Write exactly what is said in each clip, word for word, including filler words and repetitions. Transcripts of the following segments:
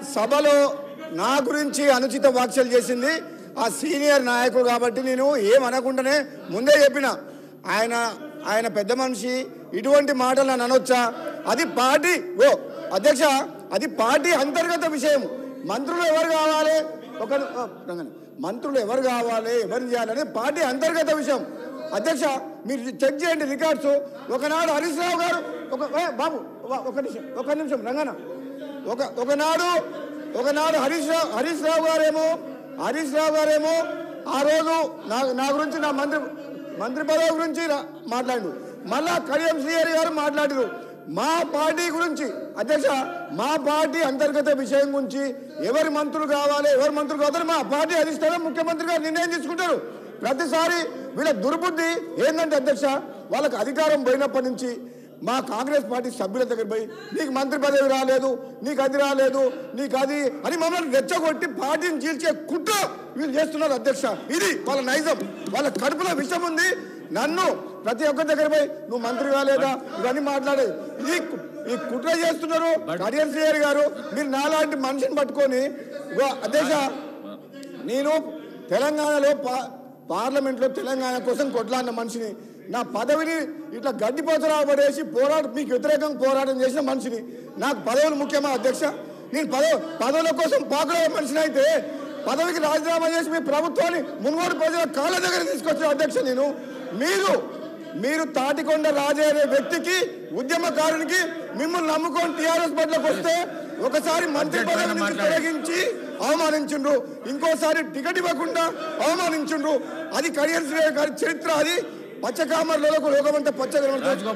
సభలో నా గురించి అనుచిత వ్యాఖ్యలు చేసింది ఆ సీనియర్ నాయకుడు కాబట్టి నేను ఏమనకుండానే ముందే చెప్పిన ఆయన ఆయన పెద్ద మనిషి ఇటువంటి మాటలు నన్ను అనొచ్చా అది పార్టీ ఓ అధ్యక్ష అది పార్టీ అంతర్గత విషయం మంత్రులు ఎవరు కావాలి ఒక మంత్రులు ఎవరు కావాలి ఎవరు చేయాలని పార్టీ అంతర్గత విషయం అధ్యక్ష మీరు చెక్ చేయండి రికార్డ్స్ ఒకనాడు హరీష్ రావు గారు ఒక బాబు ఒక నిమిషం ఒక నిమిషం రంగన ఒక ఒకనాడు ఒకనాడు హరీష్ రావు హరీష్ రావు గారేమో హరీష్ రావు గారేమో ఆ రోజు నా నా గురించి నా మంత్రి మంత్రి పదవి గురించి మాట్లాడు మళ్ళా కడియం శ్రీహరి గారు మాట్లాడారు మా పార్టీ గురించి అధ్యక్ష మా పార్టీ అంతర్గత విషయం గురించి ఎవరి మంత్రులు కావాలి ఎవరి మంత్రులు కావాలి మా పార్టీ అధిష్టానం ముఖ్యమంత్రి గారు నిర్ణయం తీసుకుంటారు ప్రతిసారి వీళ్ళ దుర్బుద్ధి ఏంటంటే అధ్యక్ష వాళ్ళకి అధికారం పోయినప్పటి నుంచి మా కాంగ్రెస్ పార్టీ సభ్యుల దగ్గర పోయి నీకు మంత్రి పదవి రాలేదు నీకు అది రాలేదు నీకు అది అని మమ్మల్ని రెచ్చగొట్టి పార్టీని చీల్చే కుట్ర వీళ్ళు చేస్తున్నారు అధ్యక్ష ఇది వాళ్ళ నైజం వాళ్ళ కడుపులో విషయం ఉంది నన్ను ప్రతి ఒక్కరి దగ్గర పోయి నువ్వు మంత్రి కాలేదా ఇవన్నీ మాట్లాడే ఇది ఈ కుట్ర చేస్తున్నారు కడియం శ్రీహరి గారు మీరు నాలాంటి మనిషిని పట్టుకొని అధ్యక్ష నేను తెలంగాణలో పా పార్లమెంట్లో తెలంగాణ కోసం కొట్లాడిన మనిషిని నా పదవిని ఇట్లా గడ్డిపోతలా పడేసి పోరాటం మీకు వ్యతిరేకంగా పోరాటం చేసిన మనిషిని నాకు పదవులు ముఖ్యమా అధ్యక్ష నేను పదవి పదవుల కోసం పాకులే మనిషిని అయితే పదవికి రాజీనామా చేసి మీ ప్రభుత్వాన్ని మున్గోడు ప్రజల కాళ్ళ దగ్గర తీసుకొచ్చిన అధ్యక్ష నేను మీరు మీరు తాటికొండ రాజే అనే వ్యక్తికి ఉద్యమకారునికి మిమ్మల్ని నమ్ముకొని టీఆర్ఎస్ బట్లకు వస్తే ఒకసారి మంత్రి పదవి నుంచి తొలగించి అవమానించుండ్రు ఇంకోసారి టికెట్ ఇవ్వకుండా అవమానించుండ్రు అది కడియం శ్రీహరి గారి చరిత్ర అది పచ్చకామర్లకు లోకమంతా పచ్చగా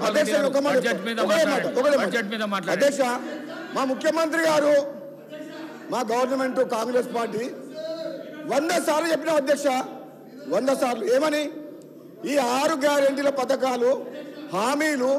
అధ్యక్ష మా ముఖ్యమంత్రి గారు మా గవర్నమెంట్ కాంగ్రెస్ పార్టీ వంద సార్లు చెప్పిన అధ్యక్ష వంద సార్లు ఏమని ఈ ఆరు గ్యారెంటీల పథకాలు హామీలు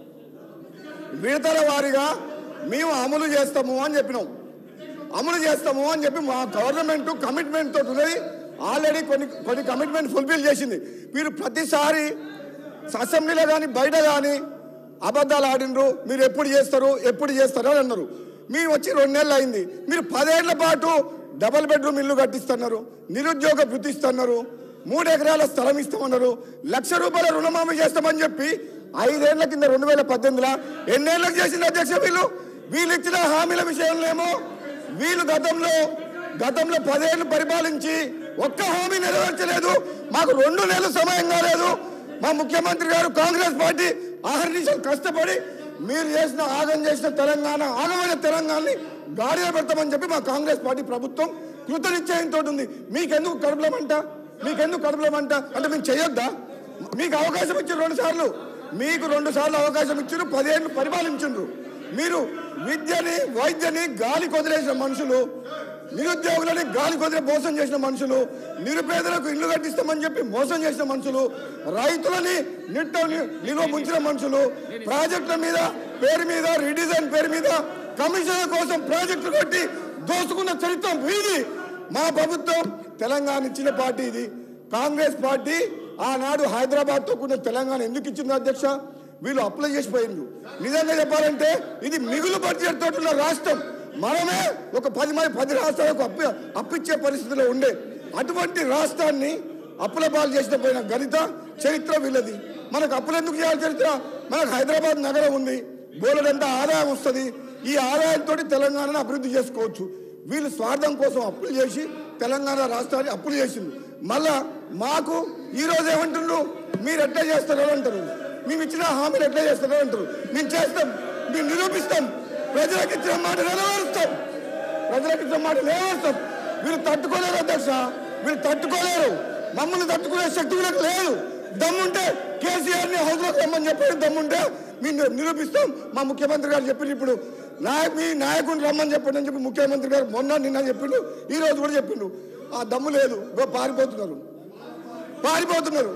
విడతల వారీగా మేము అమలు చేస్తాము అని చెప్పినాం అమలు చేస్తాము అని చెప్పి మా గవర్నమెంట్ కమిట్మెంట్ తోటి ఉన్నది ఆల్రెడీ కొన్ని కొన్ని కమిట్మెంట్ ఫుల్ఫిల్ చేసింది మీరు ప్రతిసారి అసెంబ్లీలో కానీ బయట కానీ అబద్ధాలు ఆడినరు మీరు ఎప్పుడు చేస్తారు ఎప్పుడు చేస్తారు అని అన్నారు మేము వచ్చి రెండు నెలలు అయింది మీరు పదేళ్ల పాటు డబల్ బెడ్రూమ్ ఇల్లు కట్టిస్తున్నారు నిరుద్యోగ వృత్తి ఇస్తున్నారు మూడు ఎకరాల స్థలం ఇస్తామన్నారు లక్ష రూపాయల రుణమాఫీ చేస్తామని చెప్పి ఐదేళ్ల కింద రెండు వేల పద్దెనిమిదిలో ఎన్నేళ్ళకి చేసింది అధ్యక్ష వీళ్ళు వీళ్ళు ఇచ్చిన హామీల విషయంలో ఏమో వీళ్ళు గతంలో గతంలో పదేళ్లు పరిపాలించి ఒక్క హామీ నెరవేర్చలేదు మాకు రెండు నెలలు సమయం కాలేదు మా ముఖ్యమంత్రి గారు కాంగ్రెస్ పార్టీ ఆహర్నిశలు కష్టపడి మీరు చేసిన ఆగం చేసిన తెలంగాణ ఆగమైన తెలంగాణని గాడిలో పెడతామని చెప్పి మా కాంగ్రెస్ పార్టీ ప్రభుత్వం కృతనిశ్చయంతో ఉంది మీకెందుకు కడుపులమంట మీకెందుకు కడుపులమంట అంటే మేము చేయొద్దా మీకు అవకాశం ఇచ్చారు రెండు సార్లు మీకు రెండు సార్లు అవకాశం ఇచ్చారు పదేళ్ళు పరిపాలించారు మీరు విద్యని వైద్యని గాలి కొదిలేసిన మనుషులు నిరుద్యోగులని గాలి కొదిలే మోసం చేసిన మనుషులు నిరుపేదలకు ఇల్లు కట్టిస్తామని చెప్పి మోసం చేసిన మనుషులు రైతులని నిట్ట నిలువ ముంచిన మనుషులు ప్రాజెక్టుల మీద పేరు మీద రీడిజైన్ పేరు మీద కమిషన్ల కోసం ప్రాజెక్టులు కట్టి దోసుకున్న చరిత్ర వీది మా ప్రభుత్వం తెలంగాణ ఇచ్చిన పార్టీ ఇది కాంగ్రెస్ పార్టీ ఆనాడు హైదరాబాద్ తో కూడిన తెలంగాణ ఎందుకు ఇచ్చింది అధ్యక్ష వీళ్ళు అప్లై చేసిపోయిండ్రు నిజంగా చెప్పాలంటే ఇది మిగులు బడ్జెట్ తోటి ఉన్న రాష్ట్రం మనమే ఒక పది మంది పది రాష్ట్రాలకు అప్పు అప్పిచ్చే పరిస్థితిలో ఉండే అటువంటి రాష్ట్రాన్ని అప్పుల పాలు చేసిన పోయిన గణిత చరిత్ర వీళ్ళది మనకు అప్పులు ఎందుకు చేయాలి చరిత్ర మనకు హైదరాబాద్ నగరం ఉంది బోలెడంత ఆదాయం వస్తుంది ఈ ఆదాయంతో తెలంగాణను అభివృద్ధి చేసుకోవచ్చు వీళ్ళు స్వార్థం కోసం అప్పులు చేసి తెలంగాణ రాష్ట్రాన్ని అప్పులు చేసింది మళ్ళా మాకు ఈ రోజు ఏమంటున్నారు మీరు ఎట్లా చేస్తారో అంటారు మేము ఇచ్చిన హామీలు ఎట్లా చేస్తారో అంటారు మేము చేస్తాం మేము నిరూపిస్తాం ప్రజలకు ఇచ్చిన మాట నెరవేరుస్తాం ప్రజలకు ఇచ్చిన మాట నెరవేరుస్తాం వీళ్ళు తట్టుకోలేరు అధ్యక్ష వీళ్ళు తట్టుకోలేరు మమ్మల్ని తట్టుకునే శక్తి వీళ్ళకి లేదు దమ్ముంటే కేసీఆర్ ని హౌస్ లోకి రమ్మని చెప్పారు దమ్ముంటే మేము నిరూపిస్తాం మా ముఖ్యమంత్రి గారు చెప్పిండు ఇప్పుడు నాయ మీ నాయకుడిని రమ్మని చెప్పండి అని చెప్పి ముఖ్యమంత్రి గారు మొన్న నిన్న చెప్పిండు ఈ రోజు కూడా చెప్పిండు ఆ దమ్ము లేదు పారిపోతున్నారు పారిపోతున్నారు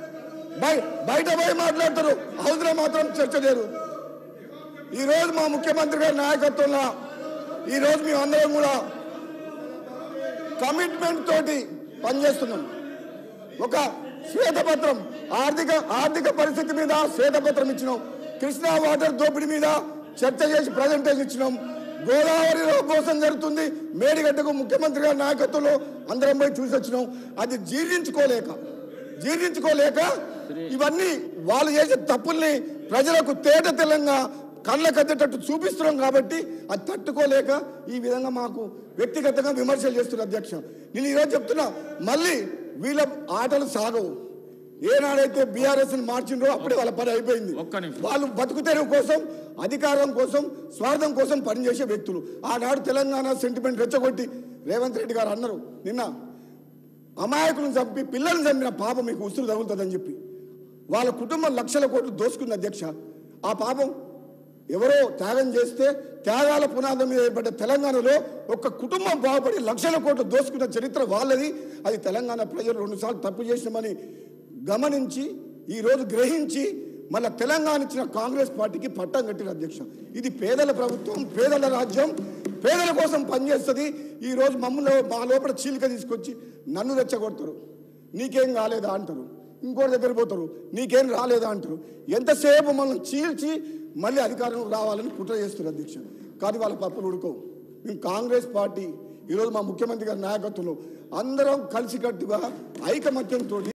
బయట పోయి మాట్లాడతారు హౌస్లో మాత్రం చర్చ లేరు ఈ రోజు మా ముఖ్యమంత్రి గారి నాయకత్వంలో ఈ రోజు మేము అందరం కూడా కమిట్మెంట్ తోటి పనిచేస్తున్నాం ఒక శ్వేతపత్రం ఆర్థిక ఆర్థిక పరిస్థితి మీద శ్వేతపత్రం ఇచ్చినాం కృష్ణా వాటర్ దోపిడీ మీద చర్చ చేసి ప్రజెంటేషన్ ఇచ్చినాం గోదావరిలో మోసం జరుగుతుంది, మేడిగడ్డకు ముఖ్యమంత్రి గారి నాయకత్వంలో అందరం పోయి చూసి వచ్చినాం. అది జీర్ణించుకోలేక జీర్ణించుకోలేక ఇవన్నీ వాళ్ళు చేసే తప్పుల్ని ప్రజలకు తేట తెలంగా కళ్ళ కద్దేటట్టు చూపిస్తున్నాం కాబట్టి అది తట్టుకోలేక ఈ విధంగా మాకు వ్యక్తిగతంగా విమర్శలు చేస్తున్నారు అధ్యక్ష. నేను ఈరోజు చెప్తున్నా, మళ్ళీ వీళ్ళ ఆటలు సాగవు. ఏనాడైతే బీఆర్ఎస్ మార్చిండ్రో అప్పుడే వాళ్ళ పని అయిపోయింది. వాళ్ళు బతుకుతెరువు కోసం, అధికారం కోసం, స్వార్థం కోసం పనిచేసే వ్యక్తులు. ఆనాడు తెలంగాణ సెంటిమెంట్ రెచ్చగొట్టి రేవంత్ రెడ్డి గారు అన్నారు, నిన్న అమాయకులను చంపి పిల్లల్ని చంపిన పాపం మీకు ఉసురు తగులుతుందని చెప్పి వాళ్ళ కుటుంబం లక్షల కోట్లు దోసుకుంది అధ్యక్ష. ఆ పాపం ఎవరో త్యాగం చేస్తే త్యాగాల పునాదం మీద ఏర్పడ్డ తెలంగాణలో ఒక్క కుటుంబం బాగుపడి లక్షల కోట్లు దోసుకున్న చరిత్ర వాళ్ళది. అది తెలంగాణ ప్రజలు రెండుసార్లు తప్పు చేసినామని గమనించి ఈరోజు గ్రహించి మళ్ళీ తెలంగాణ ఇచ్చిన కాంగ్రెస్ పార్టీకి పట్టం కట్టిన అధ్యక్ష. ఇది పేదల ప్రభుత్వం, పేదల రాజ్యం, పేదల కోసం పనిచేస్తుంది. ఈరోజు మమ్మల్ని మా లోపల చీలిక తీసుకొచ్చి నన్ను రెచ్చగొడతారు, నీకేం కాలేదా అంటారు, ఇంకోటి దగ్గర పోతారు, నీకేం రాలేదా అంటారు. ఎంతసేపు మనం చీల్చి మళ్ళీ అధికారం రావాలని కుట్ర చేస్తారు అధ్యక్ష. కానీ వాళ్ళ పప్పులు ఉడుకోవు. మేము కాంగ్రెస్ పార్టీ ఈరోజు మా ముఖ్యమంత్రి గారి నాయకత్వంలో అందరం కలిసికట్టుగా ఐకమత్యంతో